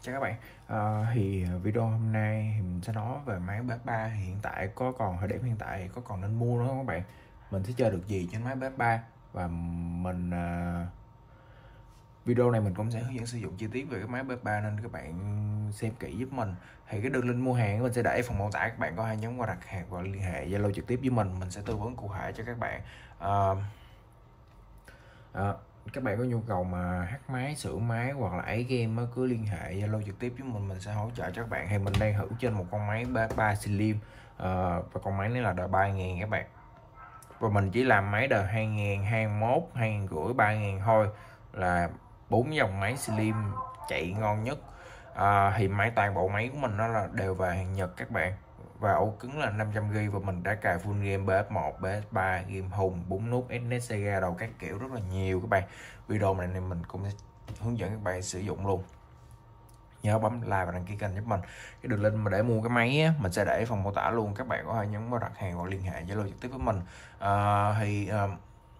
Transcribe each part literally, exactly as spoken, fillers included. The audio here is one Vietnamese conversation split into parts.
Chào các bạn. Ờ, thì video hôm nay thì mình sẽ nói về máy pê ét ba. Hiện tại có còn thời điểm hiện tại có còn nên mua nữa không các bạn? Mình sẽ chơi được gì trên máy pê ét ba và mình uh, video này mình cũng sẽ hướng dẫn sử dụng chi tiết về cái máy pê ét ba nên các bạn xem kỹ giúp mình. Thì cái đường link mua hàng mình sẽ để phần mô tả, các bạn có thể nhấn vào đặt hàng và liên hệ Zalo trực tiếp với mình, mình sẽ tư vấn cụ thể cho các bạn. Uh, uh, các bạn có nhu cầu mà hát máy, sửa máy hoặc là ấy game cứ liên hệ Zalo trực tiếp với mình mình sẽ hỗ trợ cho các bạn. Thì mình đang hữu trên một con máy pê ét ba Slim, uh, và con máy này là đời ba nghìn các bạn, và mình chỉ làm máy đời hai nghìn, hai nghìn mốt, hai nghìn rưỡi, ba nghìn thôi, là bốn dòng máy Slim chạy ngon nhất. À, thì máy toàn bộ máy của mình nó là đều về hàng Nhật các bạn, và ổ cứng là năm trăm gi ga bai, và mình đã cài full game pê ét một, pê ét ba, game hùng, bốn nút, ét en e ét, Sega đầu các kiểu rất là nhiều các bạn. Video này thì mình cũng sẽ hướng dẫn các bạn sử dụng luôn. Nhớ bấm like và đăng ký kênh giúp mình. Cái đường link mà để mua cái máy á, mình sẽ để phần mô tả luôn, các bạn có thể nhấn vào đặt hàng hoặc liên hệ Zalo trực tiếp với mình. À, thì uh,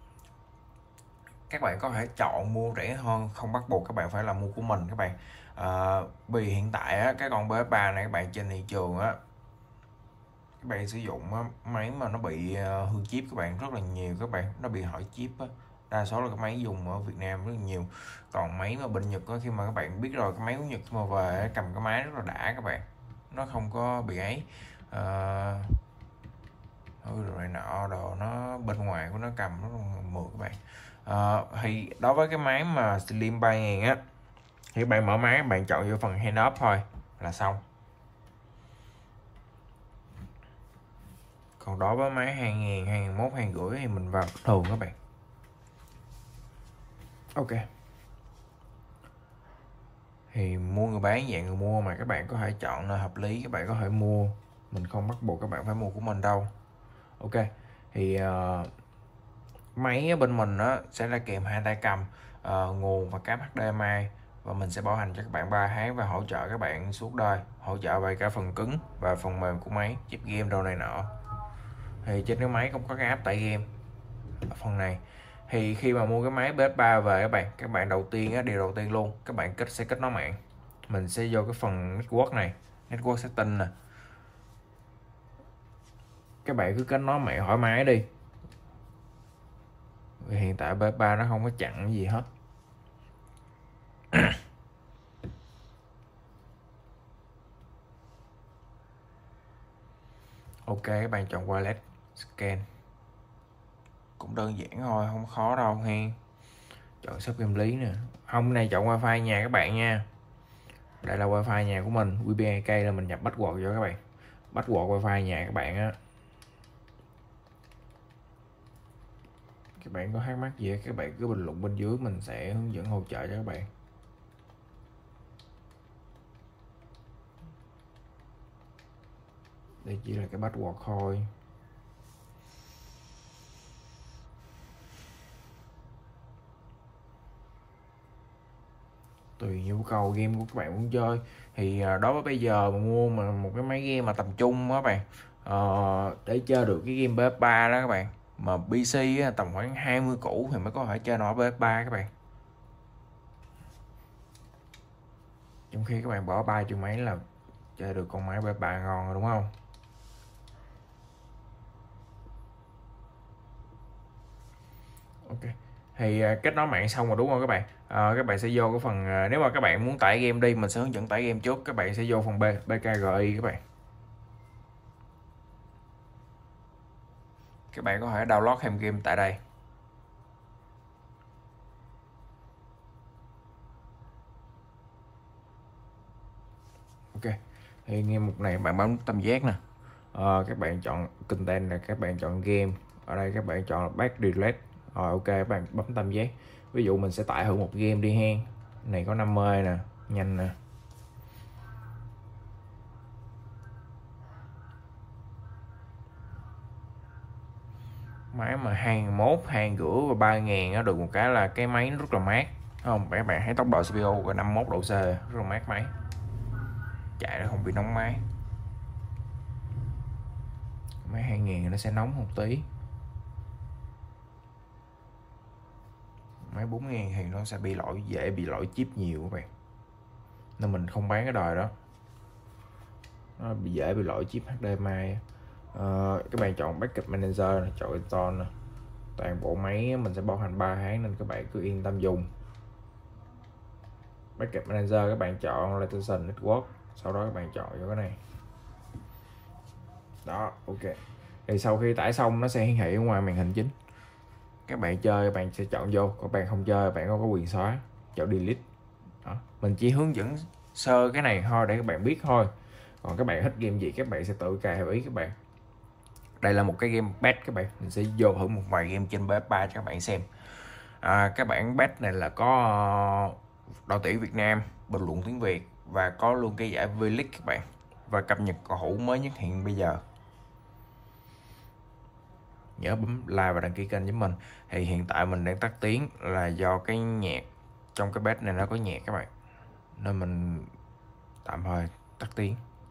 các bạn có thể chọn mua rẻ hơn, không bắt buộc các bạn phải là mua của mình các bạn. À, vì hiện tại á, cái con pê ét ba này các bạn trên thị trường á, các bạn sử dụng á, máy mà nó bị uh, hư chip các bạn rất là nhiều các bạn, nó bị hỏi chip á. Đa số là cái máy dùng ở Việt Nam rất là nhiều. Còn máy mà bên Nhật á, khi mà các bạn biết rồi, cái máy của Nhật mà về cầm cái máy rất là đã các bạn, nó không có bị ấy uh, rồi nọ đồ, nó bên ngoài của nó cầm nó mượt các bạn. À, thì đối với cái máy mà Slim ba nghìn á, thì bạn mở máy, bạn chọn vô phần hand up thôi là xong. Còn đối với máy hai nghìn, hai nghìn mốt, hai nghìn rưỡi thì mình vào thường các bạn. Ok, thì mua người bán dạng người mua mà các bạn có thể chọn nơi hợp lý, các bạn có thể mua, mình không bắt buộc các bạn phải mua của mình đâu. Ok, thì uh, máy bên mình nó sẽ là kèm hai tay cầm, uh, nguồn và cáp hát đê em i, và mình sẽ bảo hành cho các bạn ba tháng và hỗ trợ các bạn suốt đời, hỗ trợ về cả phần cứng và phần mềm của máy, chip game đồ này nọ. Thì trên cái máy cũng có cái app tải game ở phần này. Thì khi mà mua cái máy pê ét ba về các bạn, các bạn đầu tiên á, điều đầu tiên luôn, các bạn kết sẽ kết nối mạng. Mình sẽ vô cái phần network này, network setting nè, các bạn cứ kết nối mạng thoải mái đi. Hiện tại pê ét ba nó không có chặn gì hết. Ok, các bạn chọn wireless scan, cũng đơn giản thôi, không khó đâu hen. Chọn shop game lý nè, không, này chọn wifi nhà các bạn nha. Đây là wifi nhà của mình, vê pê en K là mình nhập password cho các bạn, password wifi nhà các bạn á. Các bạn có thắc mắc gì các bạn cứ bình luận bên dưới, mình sẽ hướng dẫn hỗ trợ cho các bạn. Đây chỉ là cái password thôi. Tùy nhu cầu game của các bạn muốn chơi. Thì đó với bây giờ mà mua mà một cái máy game mà tầm trung á các bạn, uh, để chơi được cái game pê ét ba đó các bạn, mà pê xê á, tầm khoảng hai mươi củ thì mới có thể chơi nổi pê ét ba các bạn. Trong khi các bạn bỏ ba triệu mấy là chơi được con máy pê ét ba ngon rồi đúng không? Ok, thì kết nối mạng xong rồi đúng không các bạn? À, các bạn sẽ vô cái phần, nếu mà các bạn muốn tải game đi, mình sẽ hướng dẫn tải game trước. Các bạn sẽ vô phần B, bê ca giê i các bạn. Các bạn có thể download thêm game tại đây. Ok, thì nghe mục này bạn bấm tam giác nè, à, các bạn chọn content là các bạn chọn game, ở đây các bạn chọn back delete. Rồi ok, các bạn bấm tam giác. Ví dụ mình sẽ tải thử một game đi hen, này có năm mươi nè, nhanh nè. Máy mà hai nghìn mốt, hai nghìn rưỡi và ba nghìn nó được một cái là cái máy rất là mát, không các bạn thấy tốc độ xê pê u là năm mươi mốt độ C, rất là mát máy, chạy nó không bị nóng máy. Máy hai nghìn nó sẽ nóng một tí, máy bốn nghìn thì nó sẽ bị lỗi, dễ bị lỗi chip nhiều các bạn. nên mình không bán cái đời đó, nó bị dễ bị lỗi chip hát đê em i. Uh, các bạn chọn Backup Manager, chọn Install, toàn bộ máy mình sẽ bảo hành ba tháng nên các bạn cứ yên tâm dùng. Backup Manager các bạn chọn Latency Network, sau đó các bạn chọn cho cái này đó. Ok, thì sau khi tải xong nó sẽ hiển thị ở ngoài màn hình chính. Các bạn chơi các bạn sẽ chọn vô, các bạn không chơi bạn không có quyền xóa, chọn delete đó. Mình chỉ hướng dẫn sơ cái này thôi để các bạn biết thôi, còn các bạn thích game gì các bạn sẽ tự cài theo ý các bạn. Đây là một cái game bet các bạn, mình sẽ vô thử một vài game trên bê ép ba cho các bạn xem. À, các bản bet này là có đội tuyển Việt Nam bình luận tiếng Việt và có luôn cái giải V-League các bạn, và cập nhật cầu thủ mới nhất hiện bây giờ. Nhớ bấm like và đăng ký kênh với mình. Thì hiện tại mình đang tắt tiếng là do cái nhạc trong cái bet này nó có nhạc các bạn, nên mình tạm thời tắt tiếng.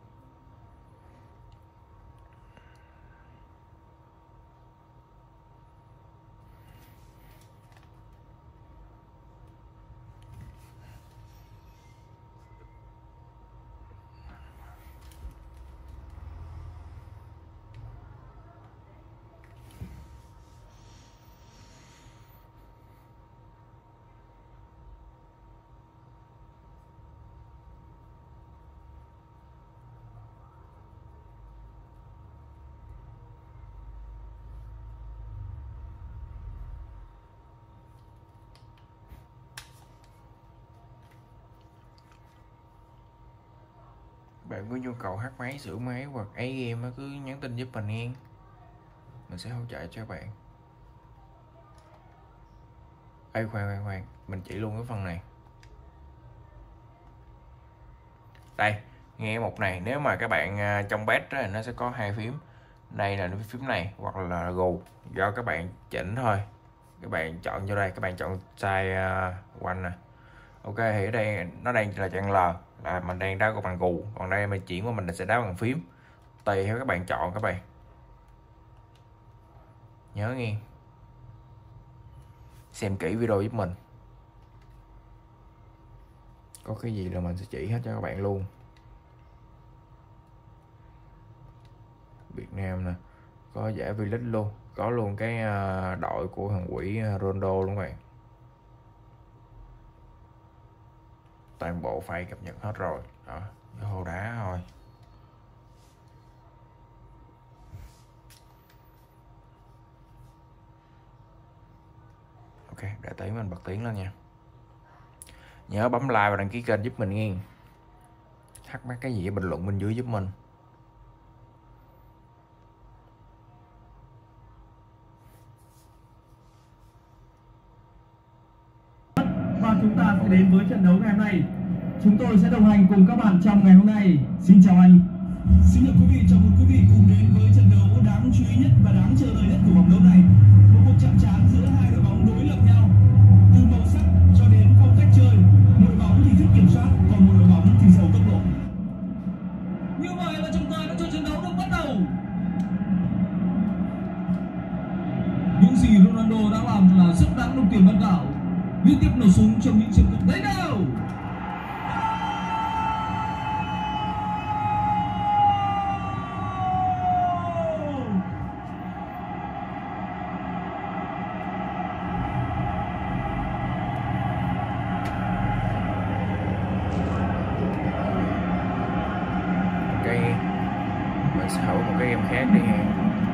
Bạn có nhu cầu hát máy, sửa máy hoặc ấy game cứ nhắn tin giúp mình nghe, mình sẽ hỗ trợ cho bạn. Ê khoan khoan khoan, mình chỉ luôn cái phần này. Đây, nghe một này, nếu mà các bạn trong bet đó, nó sẽ có hai phím. Đây là phím này hoặc là gù, do các bạn chỉnh thôi. Các bạn chọn vô đây, các bạn chọn size uh, one nè. Ok, thì ở đây nó đang là chọn L, là mình đang đá bằng gù, còn đây mình chuyển qua mình sẽ đá bằng phím, tùy theo các bạn chọn các bạn. Nhớ nghe, xem kỹ video giúp mình, có cái gì là mình sẽ chỉ hết cho các bạn luôn. Việt Nam nè, có giải V-League luôn, có luôn cái đội của thằng quỷ Ronaldo luôn các bạn. Toàn bộ file cập nhật hết rồi đó, hồ đá thôi. Ok, để tí mình bật tiếng lên nha. Nhớ bấm like và đăng ký kênh giúp mình nghe. Thắc mắc cái gì bình luận bên dưới giúp mình. Và chúng ta sẽ đến với trận đấu ngày hôm nay. Chúng tôi sẽ đồng hành cùng các bạn trong ngày hôm nay. Xin chào anh. Xin mời quý vị, chào mừng quý vị cùng đến với trận đấu đáng chú ý nhất và đáng chờ đợi nhất của vòng đấu này. Một cuộc chạm trán giữa hai đội bóng đối lập nhau. Từ màu sắc cho đến phong cách chơi, một đội bóng thì thích kiểm soát, còn một đội bóng thì giàu tốc độ. Như vậy là chúng ta đã cho trận đấu được bắt đầu. Những gì Ronaldo đã làm là rất đáng đồng tiền ban gạo. Liên tiếp nổ súng trong những trận đấu đấy nào. Cái mình sẽ thử một cái game khác đi ha.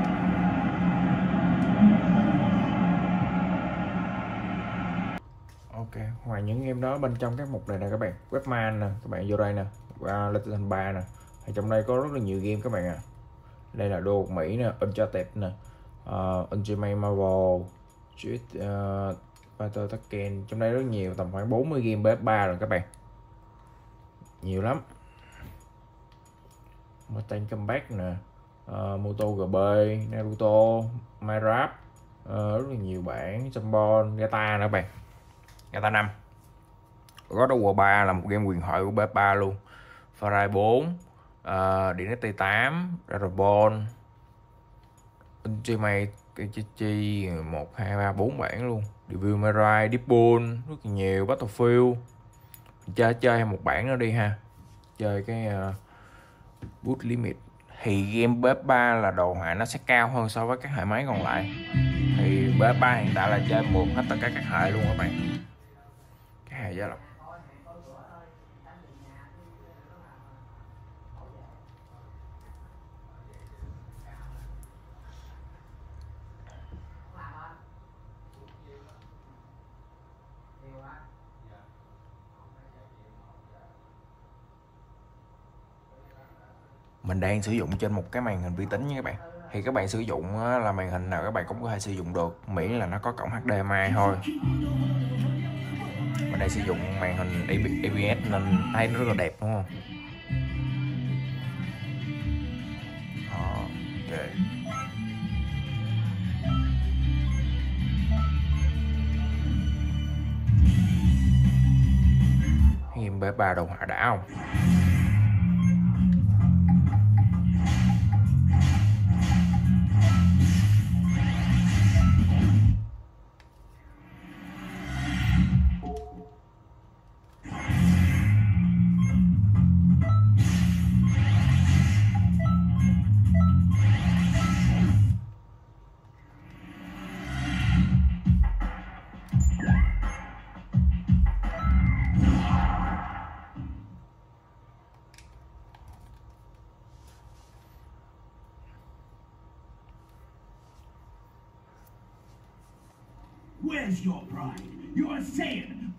Ok, ngoài những game đó bên trong các mục này nè các bạn, Webman nè, các bạn vô đây nè, qua Latency ba nè, thì trong đây có rất là nhiều game các bạn ạ. À. Đây là Đô Mỹ nè, Uncharted nè, uh, Ultimate Marvel, Street uh, Fighter Tekken, trong đây rất nhiều, tầm khoảng bốn mươi game bê ép ba rồi các bạn, nhiều lắm. Mortal Kombat nè, uh, Moto giê bê, Naruto, Minecraft, uh, rất là nhiều bản, Jambon, Gata nữa các bạn. Gata năm, God of War ba là một game huyền thoại của bê ép ba luôn. Far Cry bốn, uh, Dynasty tám, Dragon Ball, Ultimate Kichichi một, hai, ba, bốn bản luôn. Devil May Cry, Deadpool, rất là nhiều, Battlefield, chơi chơi một bản nữa đi ha, chơi cái uh, Boot Limit. Thì game pê ét ba là đồ họa nó sẽ cao hơn so với các hệ máy còn lại. Thì pê ét ba hiện tại là chơi mượt hết tất cả các hệ luôn các bạn, cái hệ gia lộc. Mình đang sử dụng trên một cái màn hình vi tính nha các bạn. Thì các bạn sử dụng là màn hình nào các bạn cũng có thể sử dụng được, miễn là nó có cổng hát đê em i thôi. Mình đang sử dụng màn hình a bê ét nên thấy nó rất là đẹp đúng không? Ok. Game pê ét ba đồ họa đã không? Where's your pride? You're a Saiyan.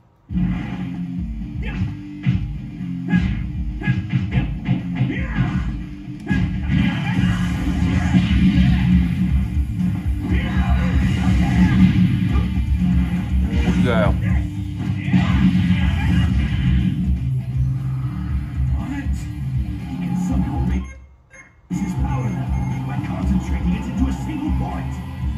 Ghê không? What? He can somehow raise his power level by concentrating it into a single point.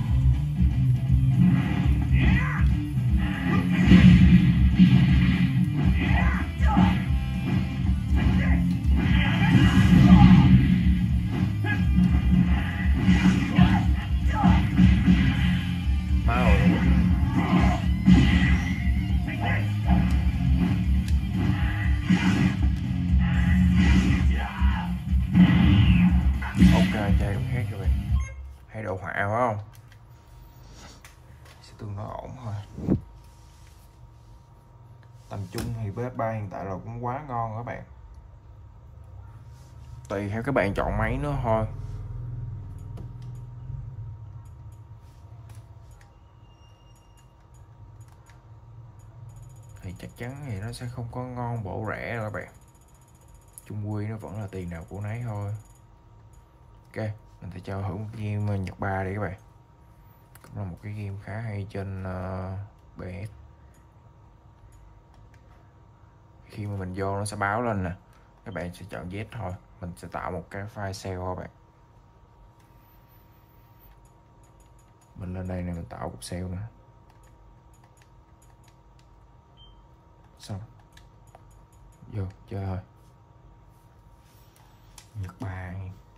Hay đồ họa phải không? Sẽ tương đối ổn thôi. Tầm trung thì pê ét ba hiện tại là cũng quá ngon rồi các bạn. Tùy theo các bạn chọn máy nữa thôi. Thì chắc chắn thì nó sẽ không có ngon bổ rẻ đâu các bạn. Chung quy nó vẫn là tiền nào của nấy thôi. Ok, mình sẽ cho hưởng một game Nhật ba đi các bạn. Cũng là một cái game khá hay trên uh, bê ét. Khi mà mình vô nó sẽ báo lên nè, các bạn sẽ chọn Z thôi. Mình sẽ tạo một cái file sale các bạn. Mình lên đây này, mình tạo cục sale nữa. Xong vô chơi thôi. Nhật ba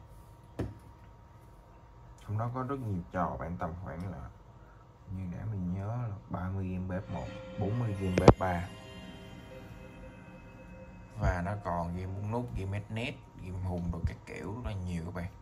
trong đó có rất nhiều trò bạn, tầm khoảng là như để mình nhớ là ba mươi game pê ét một, bốn mươi game pê ét ba, và nó còn game bút nút, game net, game hùng rồi các kiểu rất là nhiều các bạn.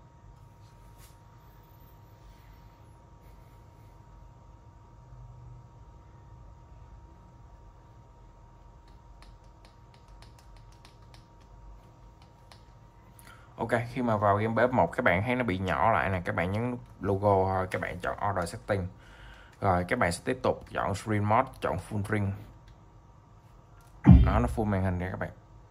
Ok, khi mà vào game pê ét một các bạn thấy nó bị nhỏ lại nè, các bạn nhấn nút logo thôi, các bạn chọn order setting. Rồi các bạn sẽ tiếp tục chọn screen mode, chọn full screen. Đó, nó full màn hình nha các bạn.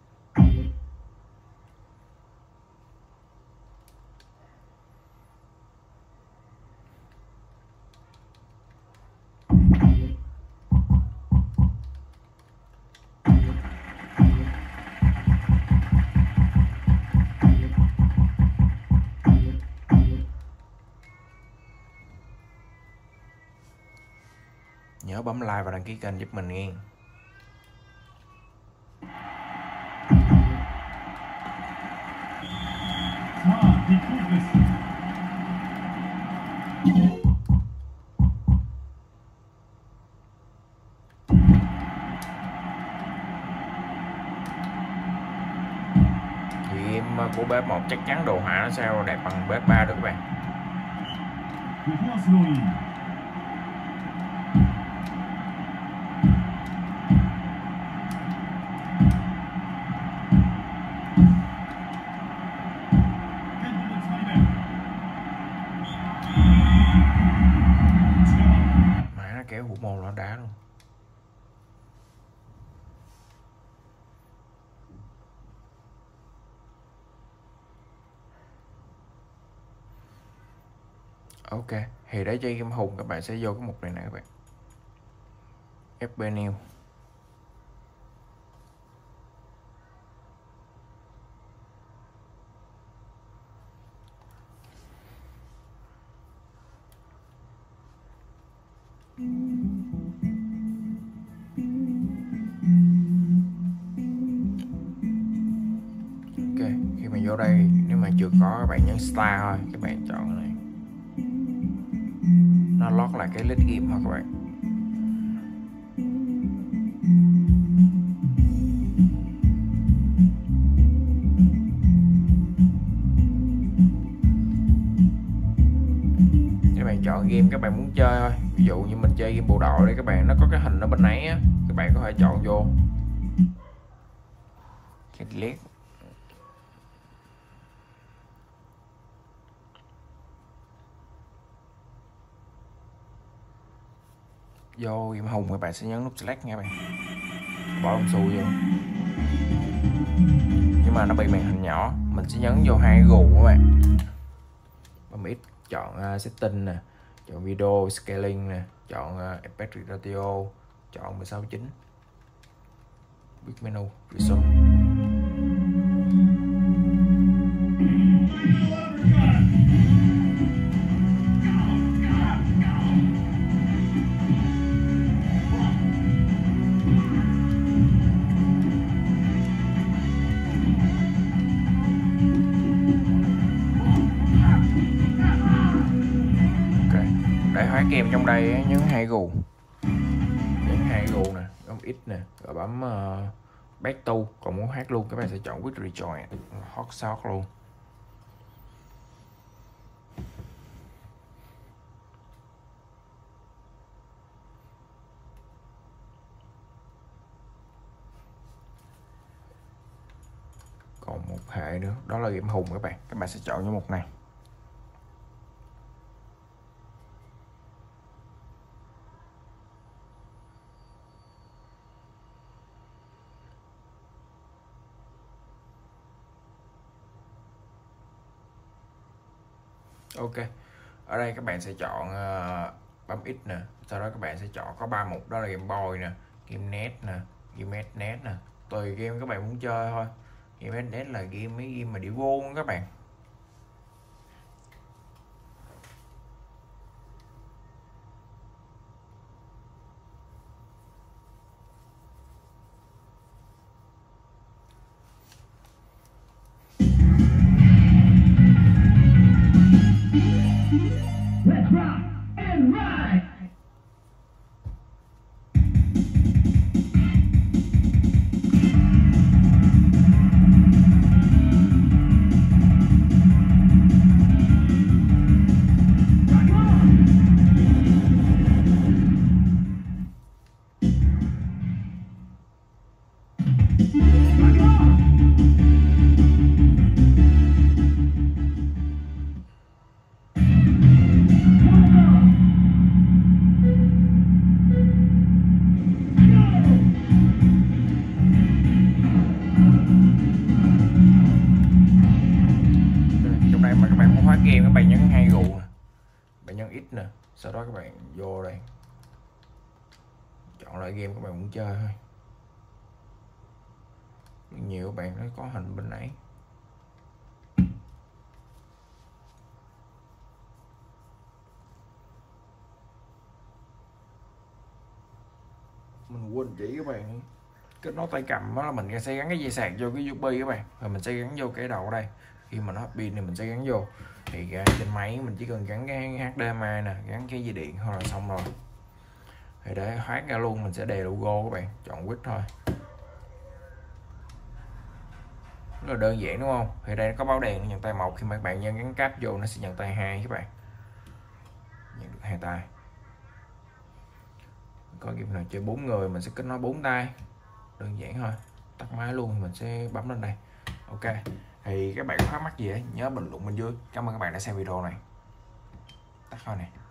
Nhớ bấm like và đăng ký kênh giúp mình nghe. game của bê ép một chắc chắn đồ họa nó sẽ đẹp bằng bê ép ba được các bạn. Mà nó kéo hụt môn nó đá luôn. Ok, thì để chơi game hùng các bạn sẽ vô cái mục này nè các bạn. ép pê New. Ok, khi mà vô đây nếu mà chưa có các bạn nhấn start thôi, các bạn chọn cái này. Nó lót lại cái list game thôi các bạn. Các bạn chọn game các bạn muốn chơi thôi. Ví dụ như mình chơi game bộ đội đây các bạn, nó có cái hình ở bên ấy á, các bạn có thể chọn vô. Click. Vô game hùng các bạn sẽ nhấn nút select nha các bạn, bỏ đồng xu vô, nhưng mà nó bị màn hình nhỏ. Mình sẽ nhấn vô hai cái gù các bạn, bấm X chọn uh, setting nè, chọn video scaling nè, chọn uh, aspect ratio, chọn mười sáu chín, big menu resume. Để hóa game trong đây nhấn hai gù, nhấn hai gù nè, bấm X nè, rồi bấm uh, back to. Còn muốn hát luôn các bạn sẽ chọn quick rejoin, hot shot luôn. Còn một hệ nữa, đó là game hùng các bạn, các bạn sẽ chọn những mục này. Ok, ở đây các bạn sẽ chọn uh, bấm X nè, sau đó các bạn sẽ chọn có ba mục, đó là game boy nè, game net nè, game net nè, tùy game các bạn muốn chơi thôi. Game net là game mấy game mà đi vô các bạn. Let's rock and ride. game các bạn nhấn hai gù nè, bạn nhấn X nè, sau đó các bạn vô đây chọn loại game các bạn muốn chơi thôi. Nhiều bạn nó có hình bên nãy. Mình quên chỉ các bạn, kết nối tay cầm đó là mình sẽ gắn cái dây sạc vô cái u ét bê các bạn, rồi mình sẽ gắn vô cái đầu ở đây. Khi mà nó hết pin thì mình sẽ gắn vô. Thì trên máy mình chỉ cần gắn cái hát đê em i nè, gắn cái dây điện thôi là xong rồi. Thì để thoát ra luôn mình sẽ đề logo các bạn, chọn quýt thôi. rất là đơn giản đúng không? Thì đây có báo đèn nó nhận tay một, khi mà các bạn nhân gắn cáp vô nó sẽ nhận tay hai các bạn, nhận được hai tay. Có game nào chơi bốn người mình sẽ kết nối bốn tay, đơn giản thôi. Tắt máy luôn mình sẽ bấm lên đây. Ok, thì các bạn có thắc mắc gì ấy, nhớ bình luận bên dưới. Cảm ơn các bạn đã xem video này. Tắt thôi này.